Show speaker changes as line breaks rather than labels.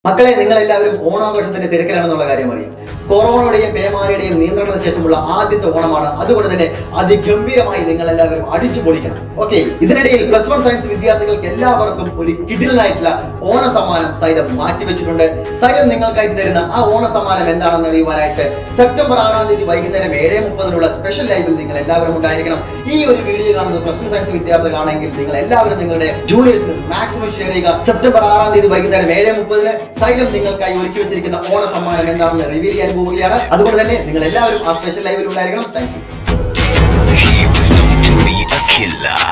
മക്കളെ, നിങ്ങൾ എല്ലാവരും ഓണാഘോഷത്തിന്റെ തിരക്കിലാണെന്നുള്ള കാര്യം അറിയാം. കൊറോണയുടെയും പേമാരിയുടെയും നിയന്ത്രണത്തിന് ശേഷമുള്ള ആദ്യത്തെ ഓണമാണ്. അതുകൊണ്ട് തന്നെ അതിഗംഭീരമായി നിങ്ങൾ എല്ലാവരും അടിച്ചു പൊളിക്കണം. ഓക്കെ, ഇതിനിടയിൽ +1 സയൻസ് വിദ്യാർത്ഥികൾക്ക് എല്ലാവർക്കും ഒരു കിടിലനായിട്ടുള്ള ഓണ സമ്മാനം സൈലം മാറ്റിവെച്ചിട്ടുണ്ട്. സൈലം നിങ്ങൾക്കായിട്ട് തരുന്ന ആ ഓണ സമ്മാനം എന്താണെന്ന് അറിയുവാനായിട്ട് സെപ്റ്റംബർ 6-ാം തീയതി വൈകുന്നേരം 7:30 സ്പെഷ്യൽ ലൈവിൽ നിങ്ങൾ എല്ലാവരും ഉണ്ടായിരിക്കണം. ഈ ഒരു വീഡിയോ കാണുന്നത് +2 സയൻസ് വിദ്യാർത്ഥികളാണെങ്കിൽ നിങ്ങൾ എല്ലാവരും നിങ്ങളുടെ ജൂനിയേഴ്സിന് മാക്സിമം ഷെയർ ചെയ്യുക. സെപ്റ്റംബർ 6-ാം തീയതി വൈകുന്നേരം 7:30 സൈലം നിങ്ങൾക്കായി ഒരുക്കി വെച്ചിരിക്കുന്ന ഓണ സമ്മാനം എന്താണെന്ന് റിവീൽ ചെയ്യാൻ പോവുകയാണ്. അതുകൊണ്ട് തന്നെ നിങ്ങൾ എല്ലാവരും ആ സ്പെഷ്യൽ ലൈവിൽ ഉണ്ടായിരിക്കണം. Thank U.